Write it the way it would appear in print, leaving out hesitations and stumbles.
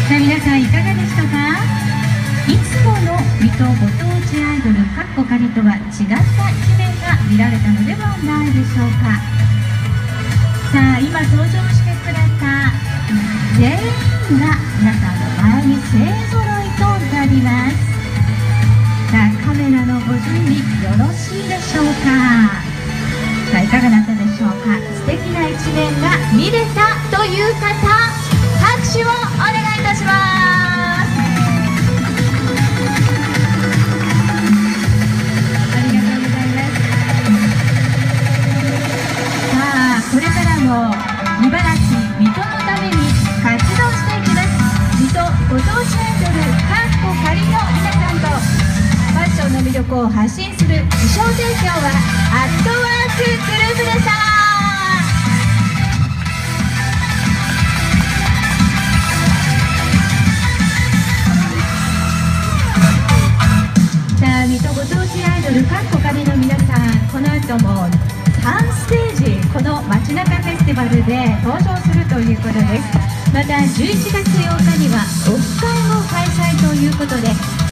さあ皆さんいかがでしたか。いつもの水戸ご当地アイドルかっこかりとは違った一面が見られたのではないでしょうか。さあ今登場してくれた全員が皆さんの前に勢ぞろいとなります。さあカメラのご準備よろしいでしょうか。さあいかがだったでしょうか。素敵な一面が見れたという方、拍手をお願いいたします。ありがとうございます。さあこれからも茨城水戸のために活動していきます。水戸ご当地アイドルかっこかりの皆さんとファッションの魅力を発信する衣装提供はアットワークグループでした。水戸ご当地アイドルかっこかりの皆さん、この後も3ステージこの街中フェスティバルで登場するということです。また11月8日にはオフ会も開催ということで、